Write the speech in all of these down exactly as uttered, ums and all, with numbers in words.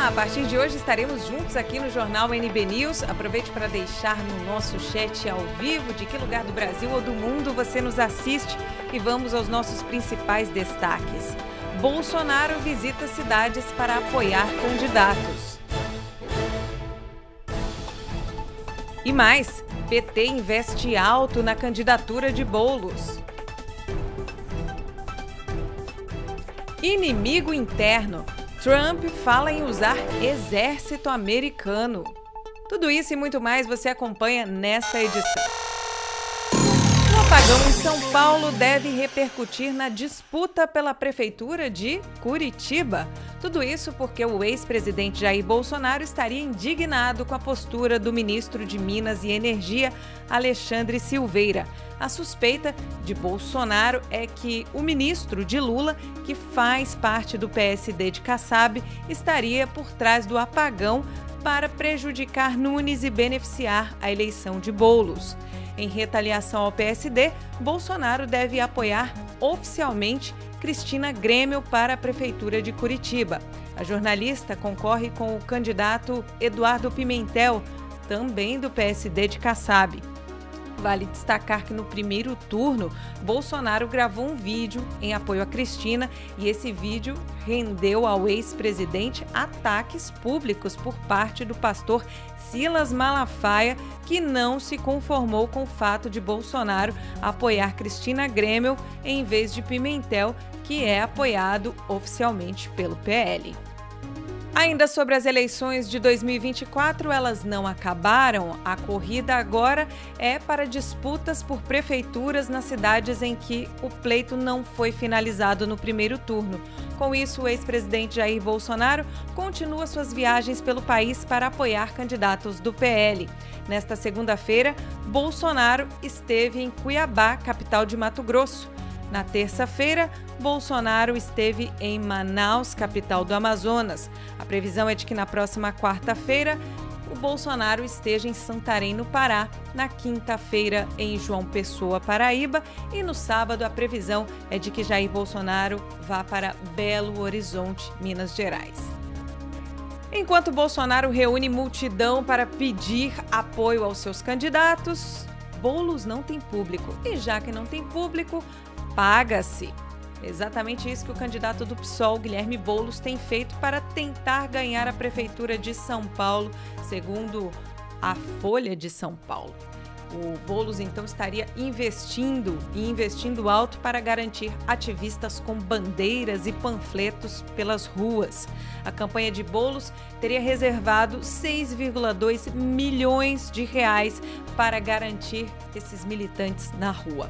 A partir de hoje estaremos juntos aqui no Jornal N B News. Aproveite para deixar no nosso chat ao vivo de que lugar do Brasil ou do mundo você nos assiste e vamos aos nossos principais destaques. Bolsonaro visita cidades para apoiar candidatos. E mais, P T investe alto na candidatura de Boulos. Inimigo interno. Trump fala em usar exército americano. Tudo isso e muito mais você acompanha nesta edição. O apagão em São Paulo deve repercutir na disputa pela prefeitura de Curitiba. Tudo isso porque o ex-presidente Jair Bolsonaro estaria indignado com a postura do ministro de Minas e Energia, Alexandre Silveira. A suspeita de Bolsonaro é que o ministro de Lula, que faz parte do P S D de Kassab, estaria por trás do apagão para prejudicar Nunes e beneficiar a eleição de Boulos. Em retaliação ao P S D, Bolsonaro deve apoiar oficialmente Cristina Grêmio para a Prefeitura de Curitiba. A jornalista concorre com o candidato Eduardo Pimentel, também do P S D de Kassab. Vale destacar que no primeiro turno, Bolsonaro gravou um vídeo em apoio a Cristina e esse vídeo rendeu ao ex-presidente ataques públicos por parte do pastor Silas Malafaia, que não se conformou com o fato de Bolsonaro apoiar Cristina Grêmio em vez de Pimentel, que é apoiado oficialmente pelo P L. Ainda sobre as eleições de dois mil e vinte e quatro, elas não acabaram. A corrida agora é para disputas por prefeituras nas cidades em que o pleito não foi finalizado no primeiro turno. Com isso, o ex-presidente Jair Bolsonaro continua suas viagens pelo país para apoiar candidatos do P L. Nesta segunda-feira, Bolsonaro esteve em Cuiabá, capital de Mato Grosso. Na terça-feira, Bolsonaro esteve em Manaus, capital do Amazonas. A previsão é de que na próxima quarta-feira, o Bolsonaro esteja em Santarém, no Pará, na quinta-feira em João Pessoa, Paraíba, e no sábado a previsão é de que Jair Bolsonaro vá para Belo Horizonte, Minas Gerais. Enquanto Bolsonaro reúne multidão para pedir apoio aos seus candidatos, Boulos não tem público. E já que não tem público, paga-se. Exatamente isso que o candidato do P SOL, Guilherme Boulos, tem feito para tentar ganhar a prefeitura de São Paulo, segundo a Folha de São Paulo. O Boulos, então, estaria investindo e investindo alto para garantir ativistas com bandeiras e panfletos pelas ruas. A campanha de Boulos teria reservado seis vírgula dois milhões de reais para garantir esses militantes na rua.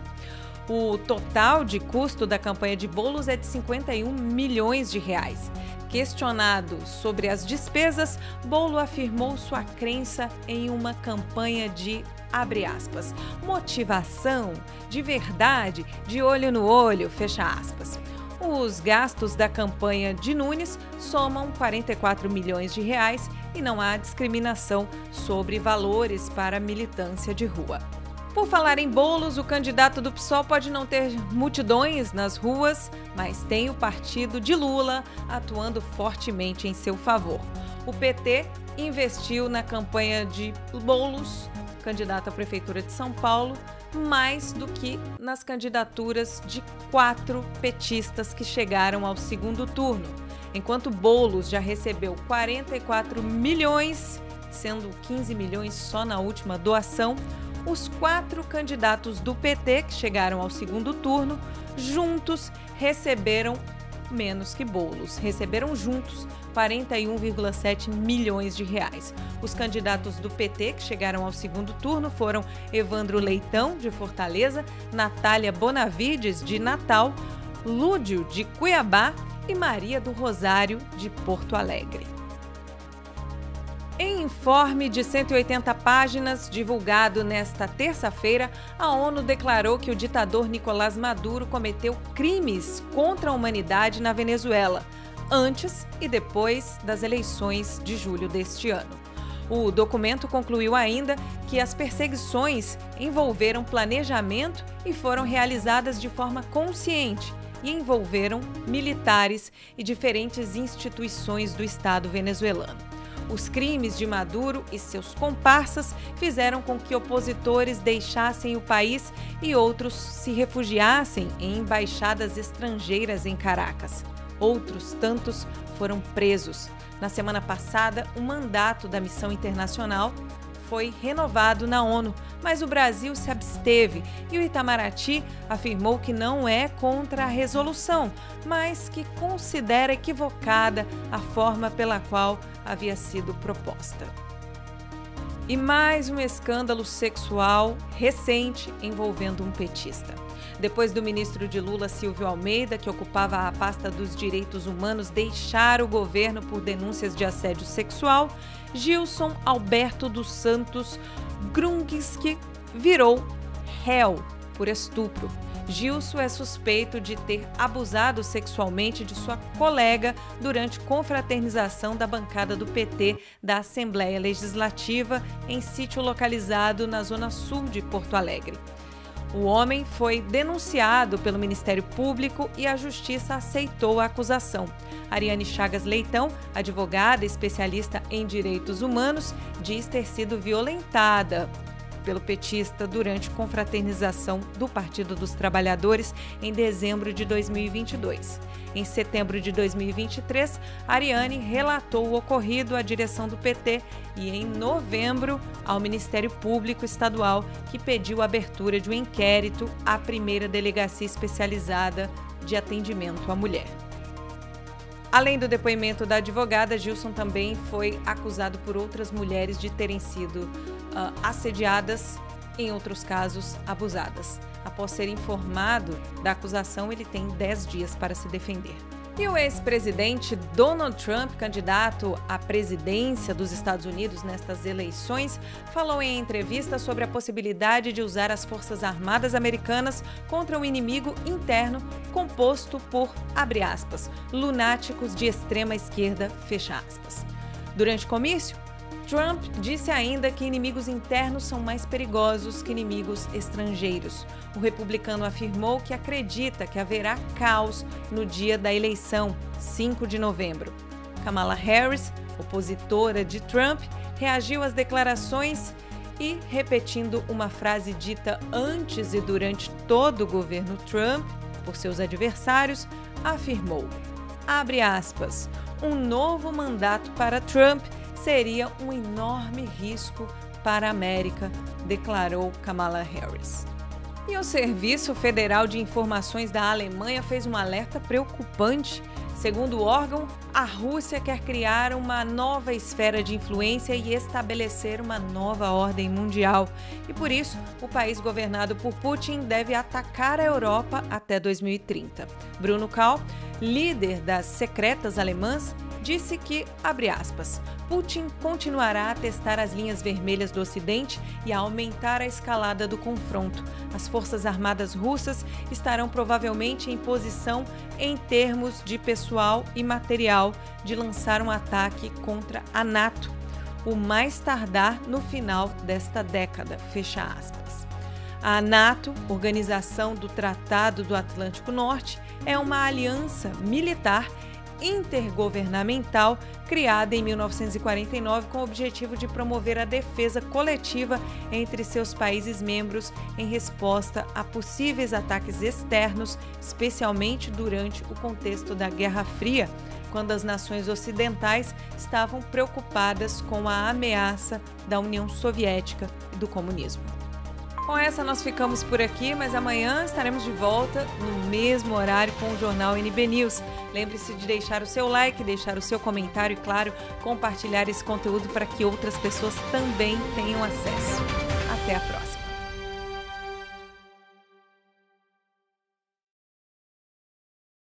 O total de custo da campanha de Boulos é de cinquenta e um milhões de reais. Questionado sobre as despesas, Boulos afirmou sua crença em uma campanha de, abre aspas, motivação, de verdade, de olho no olho, fecha aspas. Os gastos da campanha de Nunes somam quarenta e quatro milhões de reais e não há discriminação sobre valores para militância de rua. Por falar em Boulos, o candidato do P SOL pode não ter multidões nas ruas, mas tem o partido de Lula atuando fortemente em seu favor. O P T investiu na campanha de Boulos, candidato à Prefeitura de São Paulo, mais do que nas candidaturas de quatro petistas que chegaram ao segundo turno. Enquanto Boulos já recebeu quarenta e quatro milhões, sendo quinze milhões só na última doação, os quatro candidatos do P T que chegaram ao segundo turno, juntos receberam menos que Boulos. Receberam juntos quarenta e um vírgula sete milhões de reais. Os candidatos do P T que chegaram ao segundo turno foram Evandro Leitão, de Fortaleza, Natália Bonavides, de Natal, Lúdio, de Cuiabá e Maria do Rosário, de Porto Alegre. Em informe de cento e oitenta páginas, divulgado nesta terça-feira, a ONU declarou que o ditador Nicolás Maduro cometeu crimes contra a humanidade na Venezuela, antes e depois das eleições de julho deste ano. O documento concluiu ainda que as perseguições envolveram planejamento e foram realizadas de forma consciente e envolveram militares e diferentes instituições do Estado venezuelano. Os crimes de Maduro e seus comparsas fizeram com que opositores deixassem o país e outros se refugiassem em embaixadas estrangeiras em Caracas. Outros tantos foram presos. Na semana passada, o mandato da missão internacional foi renovado na ONU, mas o Brasil se absteve e o Itamaraty afirmou que não é contra a resolução, mas que considera equivocada a forma pela qual havia sido proposta. E mais um escândalo sexual recente envolvendo um petista. Depois do ministro de Lula, Silvio Almeida, que ocupava a pasta dos direitos humanos, deixar o governo por denúncias de assédio sexual, Gilson Alberto dos Santos Grunski virou réu por estupro. Gilson é suspeito de ter abusado sexualmente de sua colega durante confraternização da bancada do P T da Assembleia Legislativa em sítio localizado na zona sul de Porto Alegre. O homem foi denunciado pelo Ministério Público e a Justiça aceitou a acusação. Ariane Chagas Leitão, advogada especialista em direitos humanos, diz ter sido violentada pelo petista durante confraternização do Partido dos Trabalhadores em dezembro de dois mil e vinte e dois. Em setembro de dois mil e vinte e três, Ariane relatou o ocorrido à direção do P T e, em novembro, ao Ministério Público Estadual, que pediu a abertura de um inquérito à primeira delegacia especializada de atendimento à mulher. Além do depoimento da advogada, Gilson também foi acusado por outras mulheres de terem sido uh, assediadas, em outros casos, abusadas. Após ser informado da acusação, ele tem dez dias para se defender. E o ex-presidente Donald Trump, candidato à presidência dos Estados Unidos nestas eleições, falou em entrevista sobre a possibilidade de usar as Forças Armadas Americanas contra um inimigo interno composto por, abre aspas, lunáticos de extrema esquerda, fecha aspas. Durante o comício, Trump disse ainda que inimigos internos são mais perigosos que inimigos estrangeiros. O republicano afirmou que acredita que haverá caos no dia da eleição, cinco de novembro. Kamala Harris, opositora de Trump, reagiu às declarações e, repetindo uma frase dita antes e durante todo o governo Trump por seus adversários, afirmou, abre aspas, um novo mandato para Trump seria um enorme risco para a América, declarou Kamala Harris. E o Serviço Federal de Informações da Alemanha fez um alerta preocupante. Segundo o órgão, a Rússia quer criar uma nova esfera de influência e estabelecer uma nova ordem mundial. E por isso, o país governado por Putin deve atacar a Europa até dois mil e trinta. Bruno Kahl, líder das secretas alemãs, disse que, abre aspas, Putin continuará a testar as linhas vermelhas do Ocidente e a aumentar a escalada do confronto. As forças armadas russas estarão provavelmente em posição, em termos de pessoal e material, de lançar um ataque contra a NATO, o mais tardar no final desta década, fecha aspas. A NATO, Organização do Tratado do Atlântico Norte, é uma aliança militar intergovernamental criada em mil novecentos e quarenta e nove com o objetivo de promover a defesa coletiva entre seus países membros em resposta a possíveis ataques externos, especialmente durante o contexto da Guerra Fria, quando as nações ocidentais estavam preocupadas com a ameaça da União Soviética e do comunismo. Com essa nós ficamos por aqui, mas amanhã estaremos de volta no mesmo horário com o Jornal N B News. Lembre-se de deixar o seu like, deixar o seu comentário e, claro, compartilhar esse conteúdo para que outras pessoas também tenham acesso. Até a próxima!